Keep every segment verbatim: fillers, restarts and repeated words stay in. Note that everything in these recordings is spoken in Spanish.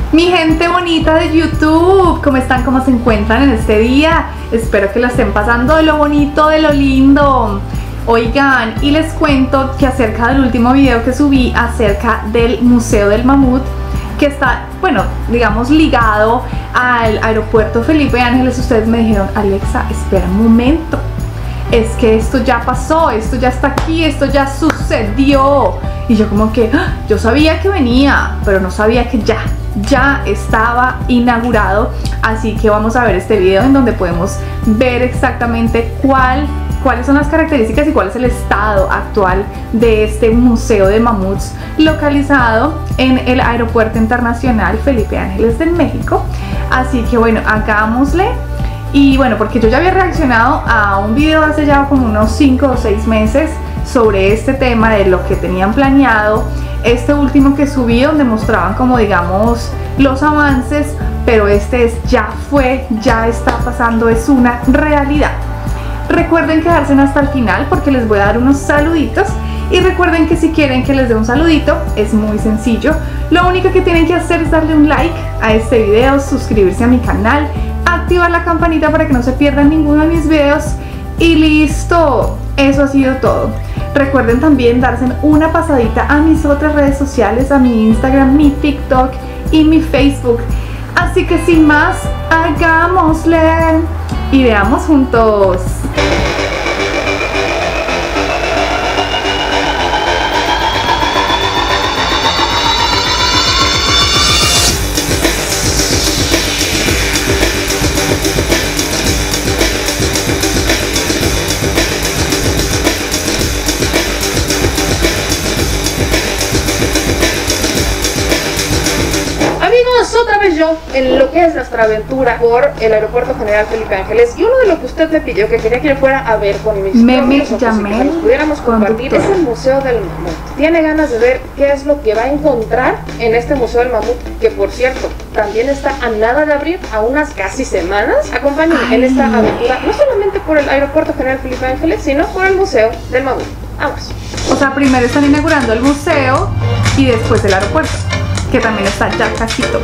Mi gente bonita de YouTube, ¿cómo están? ¿Cómo se encuentran en este día? Espero que lo estén pasando de lo bonito, de lo lindo. Oigan, y les cuento que acerca del último video que subí acerca del Museo del Mamut, que está, bueno, digamos ligado al aeropuerto Felipe Ángeles, ustedes me dijeron: Alexa, espera un momento, es que esto ya pasó, esto ya está aquí, esto ya sucedió. Y yo como que, ¡ah!, yo sabía que venía, pero no sabía que ya, ya estaba inaugurado. Así que vamos a ver este video en donde podemos ver exactamente cuál, cuáles son las características y cuál es el estado actual de este Museo de Mamuts localizado en el Aeropuerto Internacional Felipe Ángeles de México. Así que bueno, hagámosle. Y bueno, porque yo ya había reaccionado a un video hace ya como unos cinco o seis meses sobre este tema de lo que tenían planeado. Este último que subí donde mostraban como digamos los avances, pero este es ya fue, ya está pasando, es una realidad. Recuerden quedarse hasta el final porque les voy a dar unos saluditos. Y recuerden que si quieren que les dé un saludito, es muy sencillo. Lo único que tienen que hacer es darle un like a este video, suscribirse a mi canal, activar la campanita para que no se pierdan ninguno de mis videos y listo, eso ha sido todo. Recuerden también darse una pasadita a mis otras redes sociales, a mi Instagram, mi TikTok y mi Facebook. Así que sin más, hagámosle y veamos juntos. Otra vez yo en lo que es nuestra aventura por el Aeropuerto General Felipe Ángeles, y uno de lo que usted me pidió que quería que le fuera a ver con mis Meme propios ojos llamé y que nos pudiéramos compartir es el Museo del Mamut. Tiene ganas de ver qué es lo que va a encontrar en este Museo del Mamut, que por cierto también está a nada de abrir, a unas casi semanas. Acompáñenme en esta aventura, no solamente por el Aeropuerto General Felipe Ángeles, sino por el Museo del Mamut. Vamos. O sea, primero están inaugurando el museo y después el aeropuerto, que también está ya casito.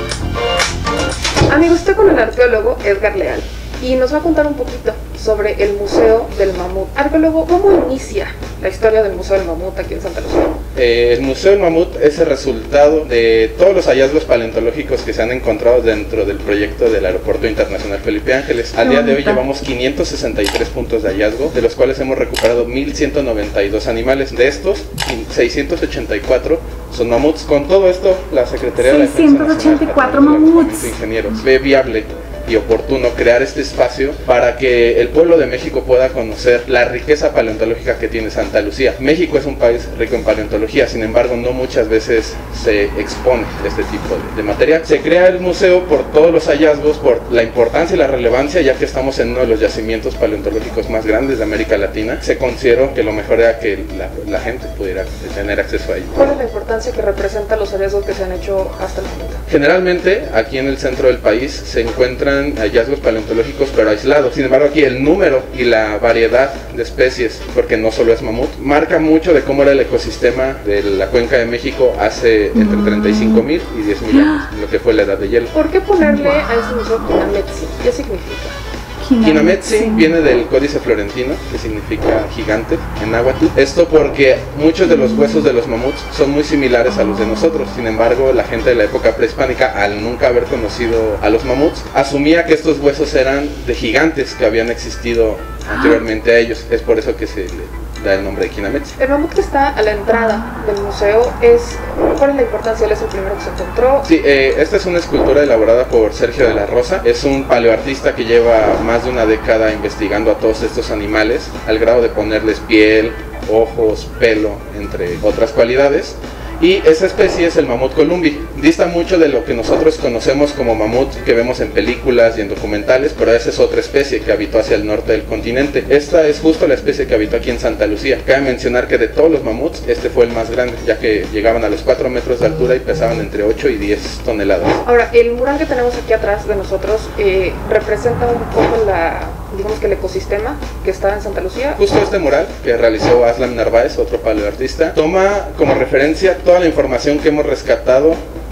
Amigo, estoy con el arqueólogo Edgar Leal y nos va a contar un poquito sobre el Museo del Mamut. Arqueólogo, ¿cómo inicia la historia del Museo del Mamut aquí en Santa Lucía? Eh, el Museo del Mamut es el resultado de todos los hallazgos paleontológicos que se han encontrado dentro del proyecto del Aeropuerto Internacional Felipe Ángeles. Al día de hoy llevamos quinientos sesenta y tres puntos de hallazgo, de los cuales hemos recuperado mil ciento noventa y dos animales. De estos, seiscientos ochenta y cuatro son mamuts. Con todo esto, la Secretaría de la Defensa Nacional, seiscientos ochenta y cuatro a través de la mamuts. Comisión de Ingenieros, ve viable y oportuno crear este espacio para que el pueblo de México pueda conocer la riqueza paleontológica que tiene Santa Lucía. México es un país rico en paleontología, sin embargo no muchas veces se expone este tipo de, de material. Se crea el museo por todos los hallazgos, por la importancia y la relevancia, ya que estamos en uno de los yacimientos paleontológicos más grandes de América Latina. Se consideró que lo mejor era que la, la gente pudiera tener acceso a ello. ¿Cuál es la importancia que representan los hallazgos que se han hecho hasta el momento? Generalmente aquí en el centro del país se encuentran hallazgos paleontológicos pero aislados. Sin embargo, aquí el número y la variedad de especies, porque no solo es mamut, marca mucho de cómo era el ecosistema de la cuenca de México hace entre treinta y cinco mil y diez mil años, lo que fue la edad de hielo. ¿Por qué ponerle a este museo Quinametzi? ¿Qué significa? Quinametzi viene del códice florentino, que significa gigante en náhuatl. Esto porque muchos de los huesos de los mamuts son muy similares a los de nosotros. Sin embargo, la gente de la época prehispánica, al nunca haber conocido a los mamuts, asumía que estos huesos eran de gigantes que habían existido anteriormente a ellos. Es por eso que se le da el nombre de Quinametzi. El mamut que está a la entrada del museo, es ¿cuál es la importancia? ¿Él es el primero que se encontró? Sí, eh, esta es una escultura elaborada por Sergio de la Rosa. Es un paleoartista que lleva más de una década investigando a todos estos animales, al grado de ponerles piel, ojos, pelo, entre otras cualidades. Y esa especie es el mamut columbi. Dista mucho de lo que nosotros conocemos como mamut que vemos en películas y en documentales, pero esa es otra especie que habitó hacia el norte del continente. Esta es justo la especie que habitó aquí en Santa Lucía. Cabe mencionar que de todos los mamuts, este fue el más grande, ya que llegaban a los cuatro metros de altura y pesaban entre ocho y diez toneladas. Ahora, el mural que tenemos aquí atrás de nosotros eh, representa un poco la, digamos que el ecosistema que está en Santa Lucía. Justo este mural que realizó Aslan Narváez, otro paleoartista, toma como referencia toda la información que hemos rescatado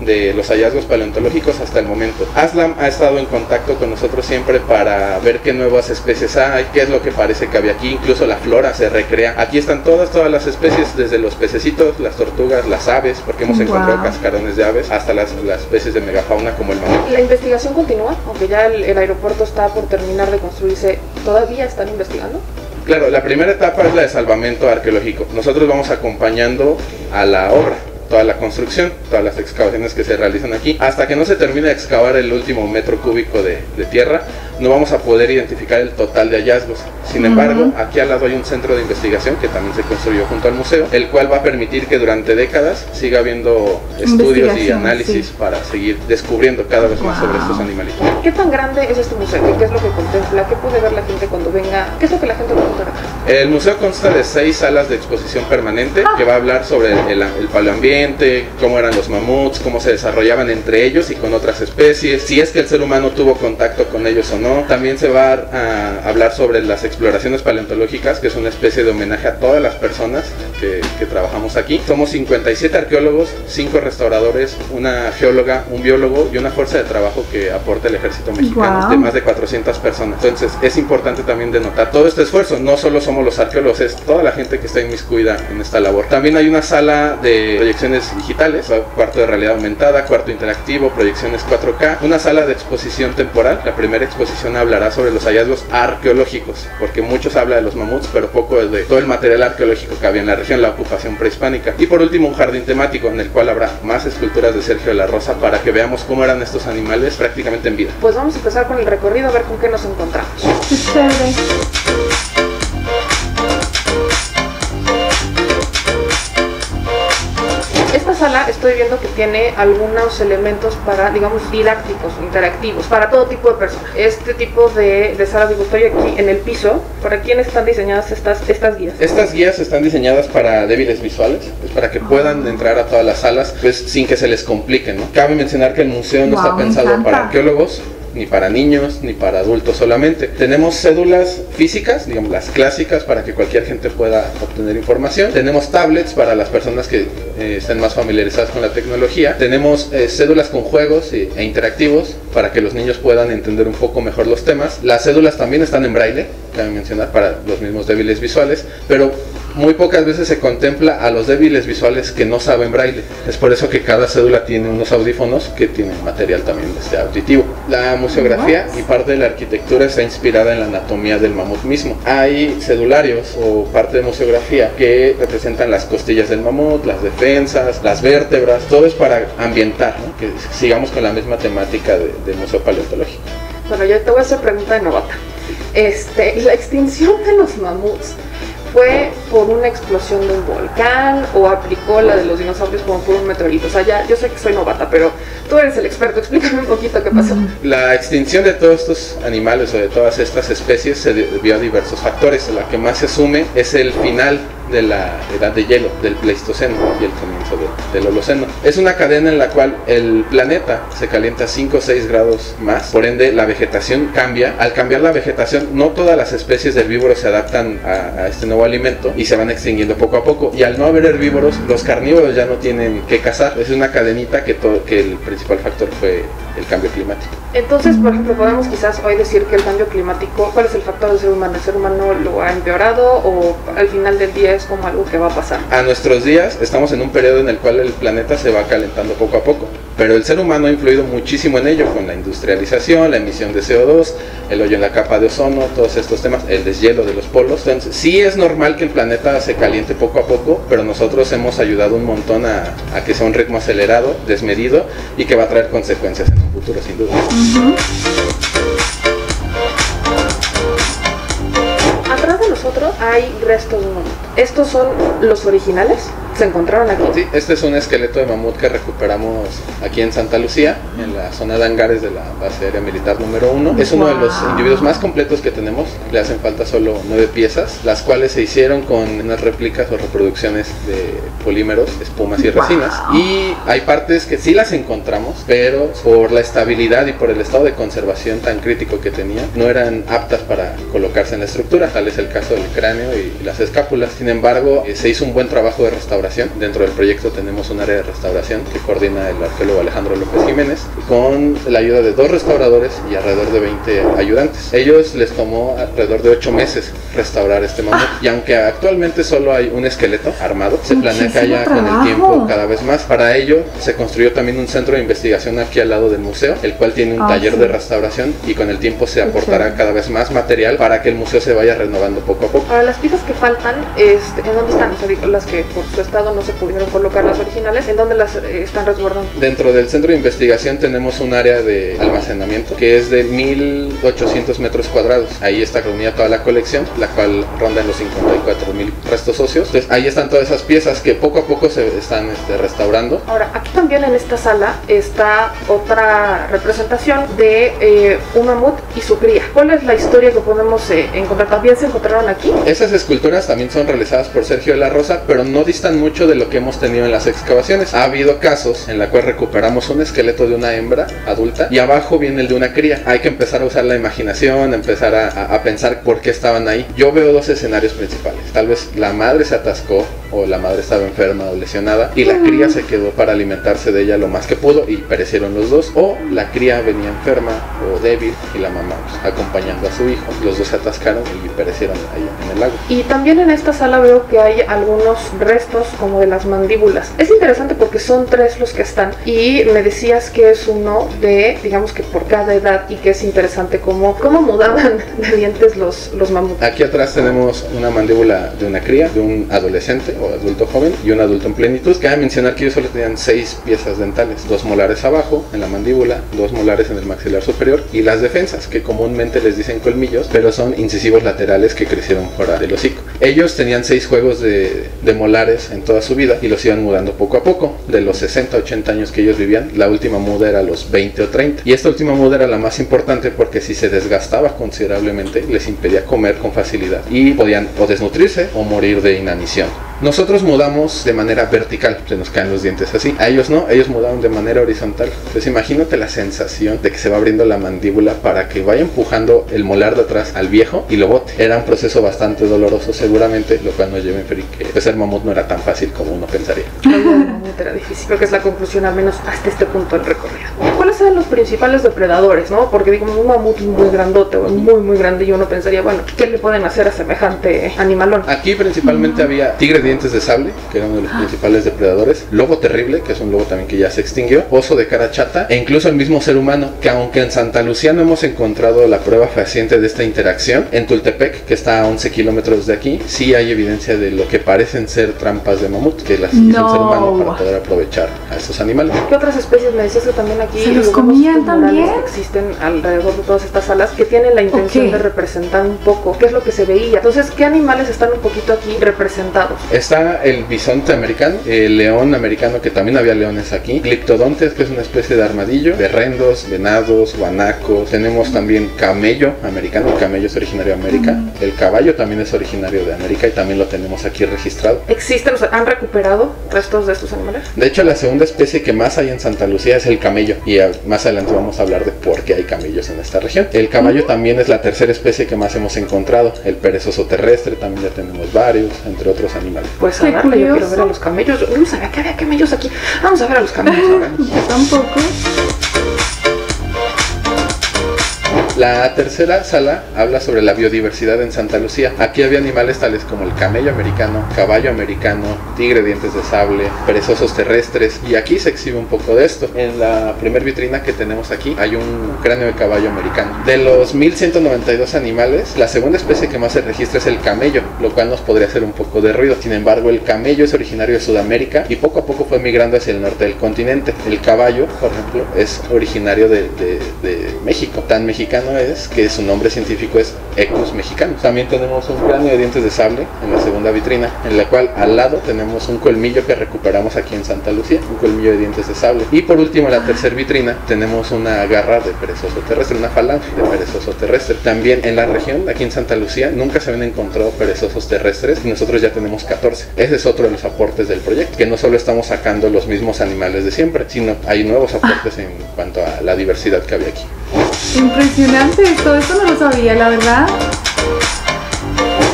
de los hallazgos paleontológicos hasta el momento. ASLAM ha estado en contacto con nosotros siempre para ver qué nuevas especies hay, qué es lo que parece que había aquí, incluso la flora se recrea. Aquí están todas, todas las especies, desde los pececitos, las tortugas, las aves, porque hemos encontrado wow. cascarones de aves, hasta las, las especies de megafauna como el mamut. ¿La investigación continúa? Aunque ya el, el aeropuerto está por terminar de construirse, ¿todavía están investigando? Claro, la primera etapa es la de salvamento arqueológico. Nosotros vamos acompañando a la obra, toda la construcción, todas las excavaciones que se realizan aquí. Hasta que no se termine de excavar el último metro cúbico de, de tierra, no vamos a poder identificar el total de hallazgos. Sin embargo, uh-huh. aquí al lado hay un centro de investigación que también se construyó junto al museo, el cual va a permitir que durante décadas siga habiendo estudios y análisis sí. para seguir descubriendo cada vez más wow. sobre estos animalitos. ¿Qué tan grande es este museo? ¿Qué es lo que contempla? ¿Qué puede ver la gente cuando venga? ¿Qué es lo que la gente va a encontrar? El museo consta de seis salas de exposición permanente ah. que va a hablar sobre el, el, el paleoambiente, cómo eran los mamuts, cómo se desarrollaban entre ellos y con otras especies, si es que el ser humano tuvo contacto con ellos o no. También se va a hablar sobre las exploraciones paleontológicas, que es una especie de homenaje a todas las personas que, que trabajamos aquí. Somos cincuenta y siete arqueólogos, cinco restauradores, una geóloga, un biólogo y una fuerza de trabajo que aporta el ejército mexicano wow. de más de cuatrocientas personas. Entonces es importante también denotar todo este esfuerzo. No solo somos los arqueólogos, es toda la gente que está inmiscuida en esta labor. También hay una sala de proyecciones digitales, cuarto de realidad aumentada, cuarto interactivo, proyecciones cuatro K, una sala de exposición temporal. La primera exposición hablará sobre los hallazgos arqueológicos, porque muchos hablan de los mamuts, pero poco de todo el material arqueológico que había en la región, la ocupación prehispánica. Y por último, un jardín temático en el cual habrá más esculturas de Sergio de la Rosa para que veamos cómo eran estos animales prácticamente en vida. Pues vamos a empezar con el recorrido, a ver con qué nos encontramos. Esta sala estoy viendo que tiene algunos elementos para, digamos, didácticos, interactivos, para todo tipo de personas. Este tipo de, de salas, digo, estoy aquí en el piso. ¿Para quién están diseñadas estas, estas guías? Estas guías están diseñadas para débiles visuales, pues para que puedan entrar a todas las salas, pues sin que se les complique, ¿no? Cabe mencionar que el museo no wow, está pensado para arqueólogos, ni para niños, ni para adultos solamente. Tenemos cédulas físicas, digamos las clásicas, para que cualquier gente pueda obtener información. Tenemos tablets para las personas que eh, estén más familiarizadas con la tecnología. Tenemos eh, cédulas con juegos e, e interactivos para que los niños puedan entender un poco mejor los temas. Las cédulas también están en braille, cabe mencionar, para los mismos débiles visuales, pero muy pocas veces se contempla a los débiles visuales que no saben braille. Es por eso que cada cédula tiene unos audífonos que tienen material también este, auditivo. La museografía y parte de la arquitectura está inspirada en la anatomía del mamut mismo. Hay cedularios o parte de museografía que representan las costillas del mamut, las defensas, las vértebras. Todo es para ambientar, ¿no? Que sigamos con la misma temática de, del museo paleontológico. Bueno, yo te voy a hacer pregunta de novata. Este, la extinción de los mamuts, ¿fue por una explosión de un volcán o aplicó la de los dinosaurios como por un meteorito? O sea, ya, yo sé que soy novata, pero tú eres el experto, explícame un poquito qué pasó. La extinción de todos estos animales o de todas estas especies se debió a diversos factores. La que más se asume es el final de la edad de hielo, del Pleistoceno y el comienzo de, del Holoceno. Es una cadena en la cual el planeta se calienta cinco o seis grados más, por ende la vegetación cambia. Al cambiar la vegetación, no todas las especies de herbívoros se adaptan a, a este nuevo alimento y se van extinguiendo poco a poco, y al no haber herbívoros, los carnívoros ya no tienen que cazar. Es una cadenita que, todo, que el principal factor fue el cambio climático. Entonces, por ejemplo, podemos quizás hoy decir que el cambio climático, ¿cuál es el factor del ser humano? ¿El ser humano lo ha empeorado o al final del día es como algo que va a pasar? A nuestros días estamos en un periodo en el cual el planeta se va calentando poco a poco, pero el ser humano ha influido muchísimo en ello, con la industrialización, la emisión de C O dos, el hoyo en la capa de ozono, todos estos temas, el deshielo de los polos. Entonces, sí es normal que el planeta se caliente poco a poco, pero nosotros hemos ayudado un montón a, a que sea un ritmo acelerado, desmedido, y que va a traer consecuencias en un futuro, sin duda. Uh-huh. Atrás de nosotros hay restos de mamut. ¿Estos son los originales? ¿Se encontraron aquí? Sí, este es un esqueleto de mamut que recuperamos aquí en Santa Lucía, en la zona de hangares de la base aérea militar número uno. Es uno wow. de los individuos más completos que tenemos. Le hacen falta solo nueve piezas, las cuales se hicieron con unas réplicas o reproducciones de polímeros, espumas y resinas. Wow. Y hay partes que sí las encontramos, pero por la estabilidad y por el estado de conservación tan crítico que tenía, no eran aptas para colocarse en la estructura. Tal es el caso del cráneo y las escápulas. Sin embargo, se hizo un buen trabajo de restauración restauración. Dentro del proyecto tenemos un área de restauración que coordina el arqueólogo Alejandro López Jiménez, con la ayuda de dos restauradores y alrededor de veinte ayudantes. Ellos les tomó alrededor de ocho meses restaurar este mamut, y aunque actualmente solo hay un esqueleto armado, se planea que haya con el tiempo cada vez más. Para ello se construyó también un centro de investigación aquí al lado del museo, el cual tiene un ah, taller sí. de restauración, y con el tiempo se aportará sí. cada vez más material para que el museo se vaya renovando poco a poco. Ahora, las piezas que faltan, este, ¿en dónde están? O sea, las que por su estado no se pudieron colocar, las originales, ¿en dónde las eh, están resguardando? Dentro del centro de investigación tenemos un área de almacenamiento que es de mil ochocientos metros cuadrados. Ahí está reunida toda la colección, la cual ronda en los cincuenta y cuatro mil restos óseos. Entonces ahí están todas esas piezas que poco a poco se están este, restaurando. Ahora, aquí también en esta sala está otra representación de eh, un mamut y su cría. ¿Cuál es la historia que podemos eh, encontrar? ¿También se encontraron aquí? Esas esculturas también son realizadas por Sergio de la Rosa, pero no distan mucho de lo que hemos tenido en las excavaciones. Ha habido casos en la cual recuperamos un esqueleto de una hembra adulta y abajo viene el de una cría. Hay que empezar a usar la imaginación, empezar a, a, a pensar por qué estaban ahí. Yo veo dos escenarios principales. Tal vez la madre se atascó, o la madre estaba enferma o lesionada y la cría se quedó para alimentarse de ella lo más que pudo y perecieron los dos, o la cría venía enferma o débil y la mamá pues, acompañando a su hijo, los dos se atascaron y perecieron ahí en el lago. Y también en esta sala veo que hay algunos restos como de las mandíbulas. Es interesante porque son tres los que están, y me decías que es uno de, digamos que por cada edad, y que es interesante cómo, cómo mudaban de dientes los, los mamuts. Aquí atrás tenemos una mandíbula de una cría, de un adolescente o adulto joven y un adulto en plenitud. Cabe mencionar que ellos solo tenían seis piezas dentales, dos molares abajo en la mandíbula, dos molares en el maxilar superior, y las defensas, que comúnmente les dicen colmillos, pero son incisivos laterales que crecieron fuera del hocico. Ellos tenían seis juegos de, de molares en toda su vida y los iban mudando poco a poco. De los sesenta a ochenta años que ellos vivían, la última muda era a los veinte o treinta, y esta última muda era la más importante porque si se desgastaba considerablemente les impedía comer con facilidad y podían o desnutrirse o morir de inanición. Nosotros mudamos de manera vertical, se nos caen los dientes así. A ellos no, ellos mudaron de manera horizontal. Entonces imagínate la sensación de que se va abriendo la mandíbula para que vaya empujando el molar de atrás al viejo y lo bote. Era un proceso bastante doloroso seguramente, lo cual nos lleva a inferir que pues, ser mamut no era tan fácil como uno pensaría. La vida del mamut era difícil, creo que es la conclusión al menos hasta este punto del recorrido. ¿Cuáles eran los principales depredadores, no? Porque digamos un mamut muy grandote, muy muy grande, y uno pensaría, bueno, ¿qué le pueden hacer a semejante animalón? Aquí principalmente había tigre de dientes de sable, que era uno de los principales depredadores, lobo terrible, que es un lobo también que ya se extinguió, oso de cara chata, e incluso el mismo ser humano, que aunque en Santa Lucía no hemos encontrado la prueba fehaciente de esta interacción, en Tultepec, que está a once kilómetros de aquí, sí hay evidencia de lo que parecen ser trampas de mamut, que las hizo no. el ser humano para poder aprovechar a estos animales. ¿Qué otras especies? Me decías que también aquí ¿se los comían también? Existen alrededor de todas estas salas que tienen la intención okay. de representar un poco qué es lo que se veía. Entonces, ¿qué animales están un poquito aquí representados? Está el bisonte americano, el león americano, que también había leones aquí, gliptodontes, que es una especie de armadillo, berrendos, venados, guanacos, tenemos también camello americano, el camello es originario de América, mm. el caballo también es originario de América y también lo tenemos aquí registrado. ¿Existen, o sea, han recuperado restos de estos animales? De hecho, la segunda especie que más hay en Santa Lucía es el camello, y más adelante vamos a hablar de por qué hay camellos en esta región. El caballo mm. también es la tercera especie que más hemos encontrado, el perezoso terrestre también ya tenemos varios, entre otros animales. Pues a darle, yo quiero ver a los camellos. Yo no sabía que había camellos aquí. Vamos a ver a los camellos ahora. Yo tampoco. La tercera sala habla sobre la biodiversidad en Santa Lucía. Aquí había animales tales como el camello americano, caballo americano, tigre dientes de sable, perezosos terrestres, y aquí se exhibe un poco de esto. En la primer vitrina que tenemos aquí hay un cráneo de caballo americano. De los mil ciento noventa y dos animales, la segunda especie que más se registra es el camello, lo cual nos podría hacer un poco de ruido. Sin embargo, el camello es originario de Sudamérica y poco a poco fue migrando hacia el norte del continente. El caballo, por ejemplo, es originario de, de, de México, tan mexicano es que su nombre científico es Equus mexicanus. También tenemos un cráneo de dientes de sable en la segunda vitrina, en la cual al lado tenemos un colmillo que recuperamos aquí en Santa Lucía, un colmillo de dientes de sable. Y por último, en la tercera vitrina tenemos una garra de perezoso terrestre, una falange de perezoso terrestre. También en la región, aquí en Santa Lucía, nunca se habían encontrado perezosos terrestres y nosotros ya tenemos catorce. Ese es otro de los aportes del proyecto, que no solo estamos sacando los mismos animales de siempre, sino hay nuevos aportes en cuanto a la diversidad que había aquí. Impresionante, todo esto no lo sabía, la verdad.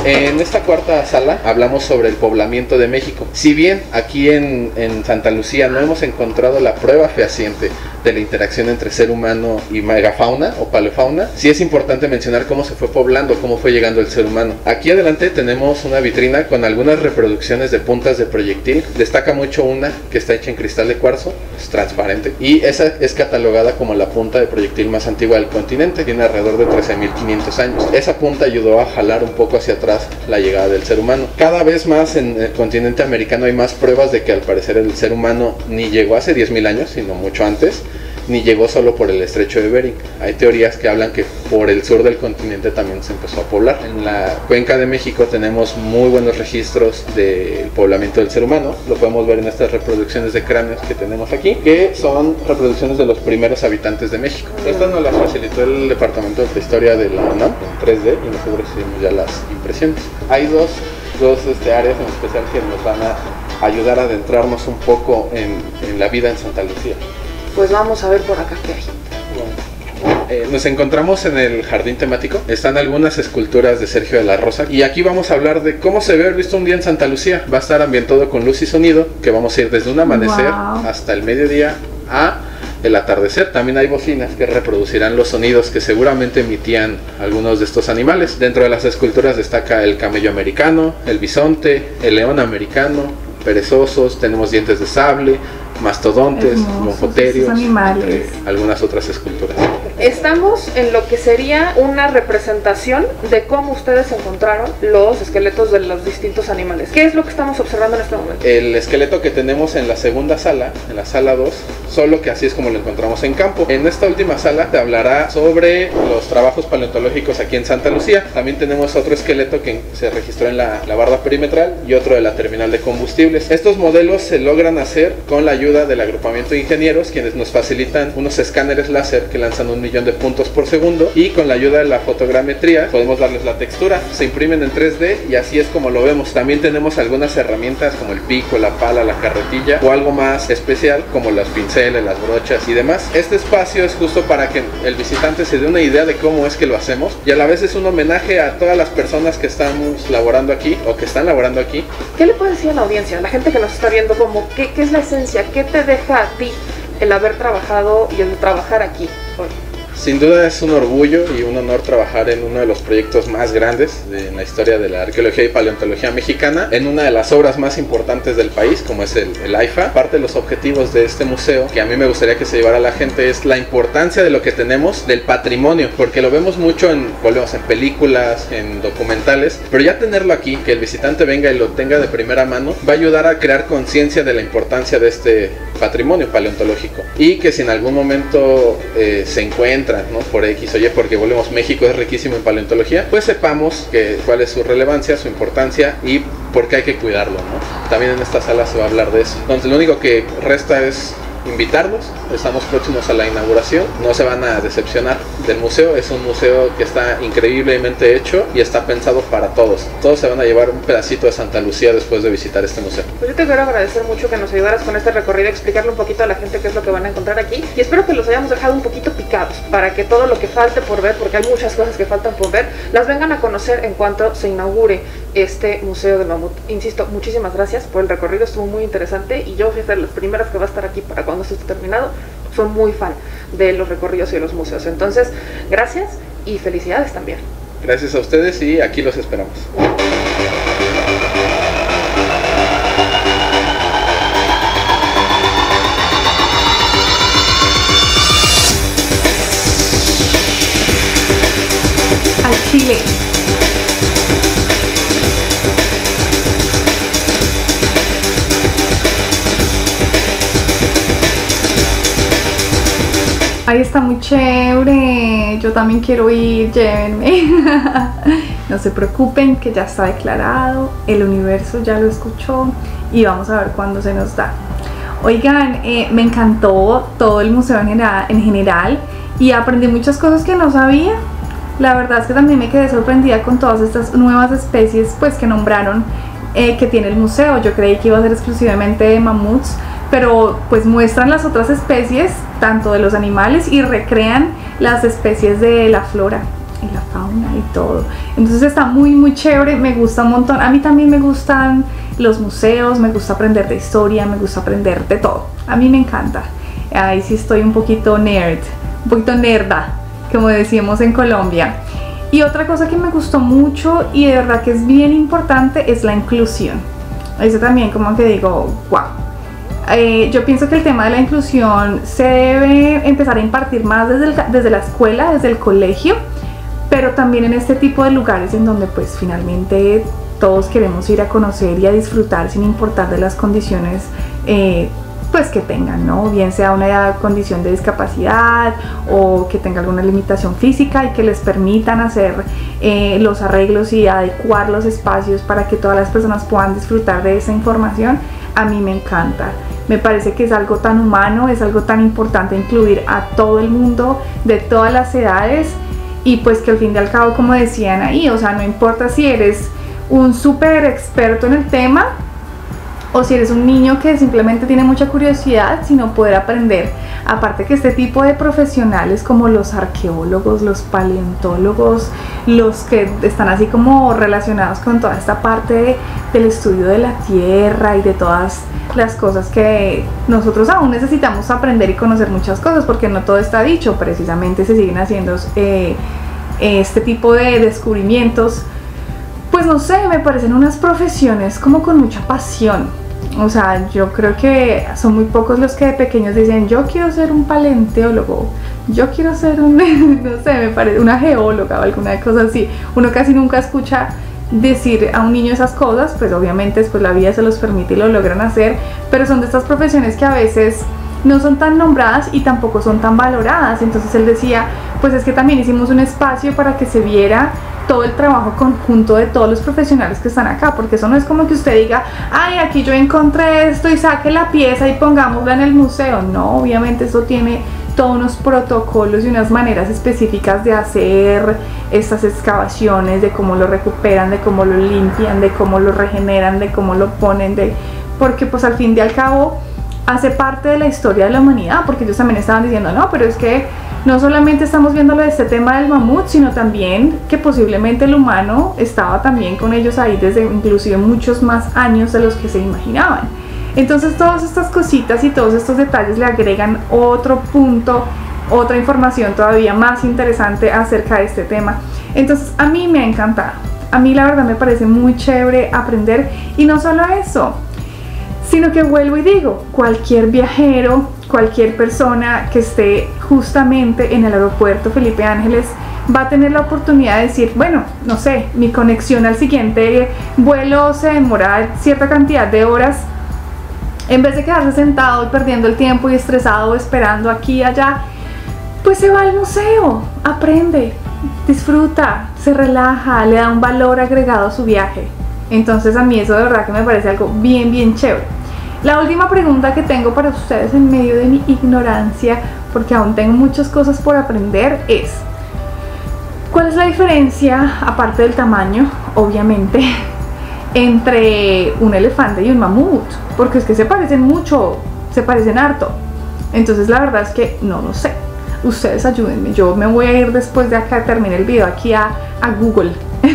En esta cuarta sala hablamos sobre el poblamiento de México. Si bien aquí en, en Santa Lucía no hemos encontrado la prueba fehaciente de la interacción entre ser humano y megafauna o paleofauna, sí es importante mencionar cómo se fue poblando, cómo fue llegando el ser humano. Aquí adelante tenemos una vitrina con algunas reproducciones de puntas de proyectil. Destaca mucho una que está hecha en cristal de cuarzo, es transparente, y esa es catalogada como la punta de proyectil más antigua del continente. Tiene alrededor de trece mil quinientos años. Esa punta ayudó a jalar un poco hacia atrás la llegada del ser humano. Cada vez más en el continente americano hay más pruebas de que al parecer el ser humano ni llegó hace diez mil años, sino mucho antes, ni llegó solo por el estrecho de Bering. Hay teorías que hablan que por el sur del continente también se empezó a poblar. En la cuenca de México tenemos muy buenos registros del poblamiento del ser humano. Lo podemos ver en estas reproducciones de cráneos que tenemos aquí, que son reproducciones de los primeros habitantes de México. Estas nos las facilitó el Departamento de Prehistoria de la UNAM en tres D y nosotros hicimos ya las impresiones. Hay dos, dos este, áreas en especial que nos van a ayudar a adentrarnos un poco en, en la vida en Santa Lucía. Pues vamos a ver por acá qué hay. Eh, nos encontramos en el jardín temático. Están algunas esculturas de Sergio de la Rosa. Y aquí vamos a hablar de cómo se ve visto un día en Santa Lucía. Va a estar ambientado con luz y sonido, que vamos a ir desde un amanecer wow. hasta el mediodía a el atardecer. También hay bocinas que reproducirán los sonidos que seguramente emitían algunos de estos animales. Dentro de las esculturas destaca el camello americano, el bisonte, el león americano, perezosos, tenemos dientes de sable, mastodontes, monfoterios, entre algunas otras esculturas. Estamos en lo que sería una representación de cómo ustedes encontraron los esqueletos de los distintos animales. ¿Qué es lo que estamos observando en este momento? El esqueleto que tenemos en la segunda sala, en la sala dos, solo que así es como lo encontramos en campo. En esta última sala te hablará sobre los trabajos paleontológicos aquí en Santa Lucía. También tenemos otro esqueleto que se registró en la, la barda perimetral y otro de la terminal de combustibles. Estos modelos se logran hacer con la ayuda del agrupamiento de ingenieros, quienes nos facilitan unos escáneres láser que lanzan un millón de puntos por segundo, y con la ayuda de la fotogrametría podemos darles la textura. Se imprimen en tres D y así es como lo vemos. También tenemos algunas herramientas como el pico, la pala, la carretilla o algo más especial como los pinceles, las brochas y demás. Este espacio es justo para que el visitante se dé una idea de cómo es que lo hacemos, y a la vez es un homenaje a todas las personas que estamos laborando aquí o que están laborando aquí. ¿Qué le puedes decir a la audiencia, a la gente que nos está viendo, como qué, qué es la esencia, qué te deja a ti el haber trabajado y el trabajar aquí hoy? Sin duda es un orgullo y un honor trabajar en uno de los proyectos más grandes de, en la historia de la arqueología y paleontología mexicana, en una de las obras más importantes del país, como es el, el AIFA. Parte de los objetivos de este museo, que a mí me gustaría que se llevara a la gente, es la importancia de lo que tenemos, del patrimonio, porque lo vemos mucho en, volvemos, en películas, en documentales, pero ya tenerlo aquí, que el visitante venga y lo tenga de primera mano, va a ayudar a crear conciencia de la importancia de este patrimonio paleontológico, y que si en algún momento eh, se encuentra, ¿no?, por X o Y, porque volvemos, México es riquísimo en paleontología, pues sepamos que, cuál es su relevancia, su importancia y por qué hay que cuidarlo, ¿no? También en esta sala se va a hablar de eso. Entonces lo único que resta es invitarlos. Estamos próximos a la inauguración, no se van a decepcionar del museo. Es un museo que está increíblemente hecho y está pensado para todos. Todos se van a llevar un pedacito de Santa Lucía después de visitar este museo. Pues yo te quiero agradecer mucho que nos ayudaras con este recorrido, explicarle un poquito a la gente qué es lo que van a encontrar aquí, y espero que los hayamos dejado un poquito picados para que todo lo que falte por ver, porque hay muchas cosas que faltan por ver, las vengan a conocer en cuanto se inaugure este Museo del Mamut. Insisto, muchísimas gracias por el recorrido, estuvo muy interesante y yo fui a ser las primeras que va a estar aquí para cuando esto esté terminado. Soy muy fan de los recorridos y de los museos, entonces gracias y felicidades también. Gracias a ustedes y aquí los esperamos. Al Chile. Ahí está muy chévere, yo también quiero ir, llévenme. No se preocupen que ya está declarado, el universo ya lo escuchó y vamos a ver cuándo se nos da. Oigan, eh, me encantó todo el museo en general, en general y aprendí muchas cosas que no sabía. La verdad es que también me quedé sorprendida con todas estas nuevas especies pues que nombraron eh, que tiene el museo. Yo creí que iba a ser exclusivamente de mamuts, pero pues muestran las otras especies, tanto de los animales, y recrean las especies de la flora. y la fauna y todo. Entonces está muy muy chévere, me gusta un montón. A mí también me gustan los museos, me gusta aprender de historia, me gusta aprender de todo. A mí me encanta. Ahí sí estoy un poquito nerd, un poquito nerda, como decimos en Colombia. Y otra cosa que me gustó mucho y de verdad que es bien importante es la inclusión. Eso también como que digo, wow. Eh, yo pienso que el tema de la inclusión se debe empezar a impartir más desde, el, desde la escuela, desde el colegio, pero también en este tipo de lugares en donde pues finalmente todos queremos ir a conocer y a disfrutar sin importar de las condiciones eh, pues que tengan, ¿no? Bien sea una condición de discapacidad o que tenga alguna limitación física y que les permitan hacer eh, los arreglos y adecuar los espacios para que todas las personas puedan disfrutar de esa información. A mí me encanta. Me parece que es algo tan humano, es algo tan importante incluir a todo el mundo de todas las edades y pues que al fin y al cabo, como decían ahí, o sea, no importa si eres un súper experto en el tema o si eres un niño que simplemente tiene mucha curiosidad, sino poder aprender. Aparte que este tipo de profesionales como los arqueólogos, los paleontólogos, los que están así como relacionados con toda esta parte de, del estudio de la tierra y de todas las cosas que nosotros aún necesitamos aprender y conocer muchas cosas, porque no todo está dicho, precisamente se siguen haciendo eh, este tipo de descubrimientos. Pues no sé, me parecen unas profesiones como con mucha pasión. O sea, yo creo que son muy pocos los que de pequeños dicen yo quiero ser un paleontólogo, yo quiero ser un, no sé, me parece una geóloga o alguna cosa así. Uno casi nunca escucha decir a un niño esas cosas, pues obviamente después la vida se los permite y lo logran hacer, pero son de estas profesiones que a veces no son tan nombradas y tampoco son tan valoradas. Entonces él decía, pues es que también hicimos un espacio para que se viera todo el trabajo conjunto de todos los profesionales que están acá, porque eso no es como que usted diga, ay, aquí yo encontré esto y saque la pieza y pongámosla en el museo. No, obviamente eso tiene todos unos protocolos y unas maneras específicas de hacer estas excavaciones, de cómo lo recuperan, de cómo lo limpian, de cómo lo regeneran, de cómo lo ponen, de porque pues al fin y al cabo hace parte de la historia de la humanidad, porque ellos también estaban diciendo, no, pero es que no solamente estamos viendo de este tema del mamut, sino también que posiblemente el humano estaba también con ellos ahí desde inclusive muchos más años de los que se imaginaban. Entonces todas estas cositas y todos estos detalles le agregan otro punto, otra información todavía más interesante acerca de este tema. Entonces a mí me ha encantado, a mí la verdad me parece muy chévere aprender, y no solo eso, sino que vuelvo y digo, cualquier viajero, cualquier persona que esté justamente en el aeropuerto Felipe Ángeles va a tener la oportunidad de decir, bueno, no sé, mi conexión al siguiente vuelo se demora cierta cantidad de horas. En vez de quedarse sentado y perdiendo el tiempo y estresado esperando aquí y allá, pues se va al museo, aprende, disfruta, se relaja, le da un valor agregado a su viaje. Entonces a mí eso de verdad que me parece algo bien bien chévere. La última pregunta que tengo para ustedes en medio de mi ignorancia, porque aún tengo muchas cosas por aprender, es ¿cuál es la diferencia, aparte del tamaño, obviamente, entre un elefante y un mamut? Porque es que se parecen mucho, se parecen harto. Entonces la verdad es que no lo sé. Ustedes ayúdenme, yo me voy a ir después de acá, termine el video aquí a, a Google.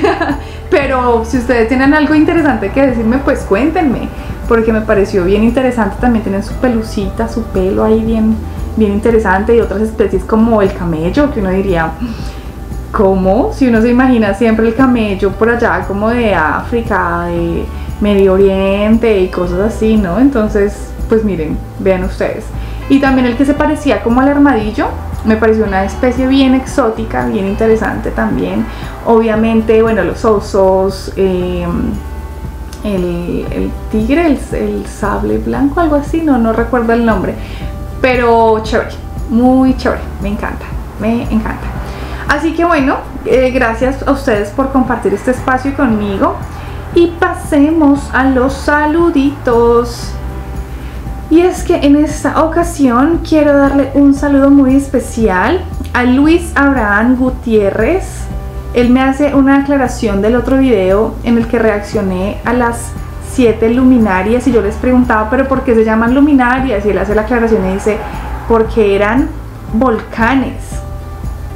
Pero si ustedes tienen algo interesante que decirme, pues cuéntenme, porque me pareció bien interesante. También tienen su pelucita, su pelo ahí bien, bien interesante, y otras especies como el camello, que uno diría, ¿cómo? Si uno se imagina siempre el camello por allá como de África, de Medio Oriente y cosas así, ¿no? Entonces, pues miren, vean ustedes. Y también el que se parecía como al armadillo, me pareció una especie bien exótica, bien interesante también. Obviamente, bueno, los osos, eh, el, el tigre, el, el sable blanco, algo así, no, no recuerdo el nombre. Pero chévere, muy chévere, me encanta, me encanta. Así que bueno, eh, gracias a ustedes por compartir este espacio conmigo. Y pasemos a los saluditos. Y es que en esta ocasión quiero darle un saludo muy especial a Luis Abraham Gutiérrez. Él me hace una aclaración del otro video en el que reaccioné a las siete luminarias y yo les preguntaba, pero ¿por qué se llaman luminarias? Y él hace la aclaración y dice, porque eran volcanes.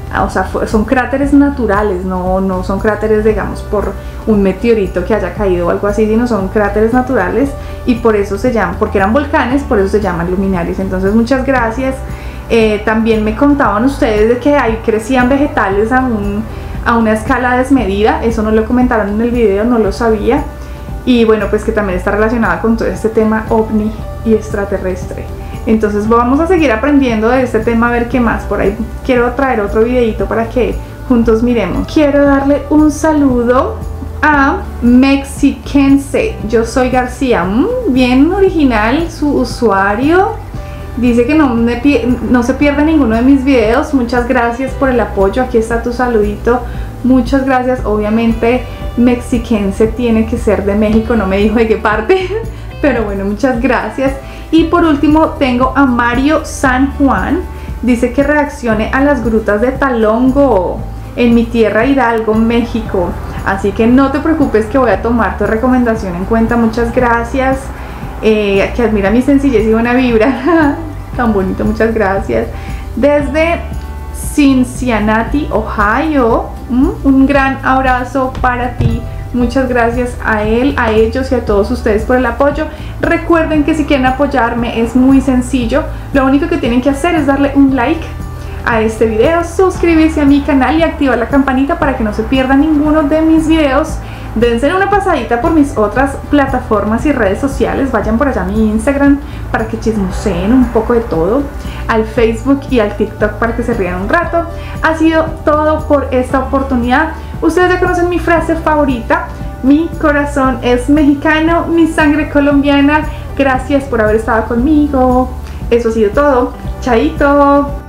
o sea, son cráteres naturales, no, no son cráteres, digamos, por un meteorito que haya caído o algo así, sino son cráteres naturales y por eso se llaman, porque eran volcanes, por eso se llaman luminarios. Entonces muchas gracias. Eh, también me contaban ustedes de que ahí crecían vegetales a, un, a una escala desmedida, eso no lo comentaron en el video, no lo sabía. Y bueno, pues que también está relacionada con todo este tema ovni y extraterrestre. Entonces vamos a seguir aprendiendo de este tema, a ver qué más. Por ahí quiero traer otro videito para que juntos miremos. Quiero darle un saludo a Mexiquense. Yo soy García. Mm, bien original su usuario. Dice que no, me, no se pierde ninguno de mis videos. Muchas gracias por el apoyo. Aquí está tu saludito. Muchas gracias. Obviamente Mexiquense tiene que ser de México. No me dijo de qué parte. Pero bueno, muchas gracias. Y por último tengo a Mario San Juan. Dice que reaccione a las grutas de Talongo en mi tierra Hidalgo, México. Así que no te preocupes que voy a tomar tu recomendación en cuenta. Muchas gracias. Eh, que admira mi sencillez y buena vibra. Tan bonito, muchas gracias. Desde Cincinnati, Ohio, un gran abrazo para ti. Muchas gracias a él, a ellos y a todos ustedes por el apoyo. Recuerden que si quieren apoyarme es muy sencillo. Lo único que tienen que hacer es darle un like a este video, suscribirse a mi canal y activar la campanita para que no se pierda ninguno de mis videos. Dense una pasadita por mis otras plataformas y redes sociales. Vayan por allá a mi Instagram para que chismoseen un poco de todo. Al Facebook y al TikTok para que se rían un rato. Ha sido todo por esta oportunidad. Ustedes ya conocen mi frase favorita. Mi corazón es mexicano, mi sangre colombiana. Gracias por haber estado conmigo. Eso ha sido todo. Chaito.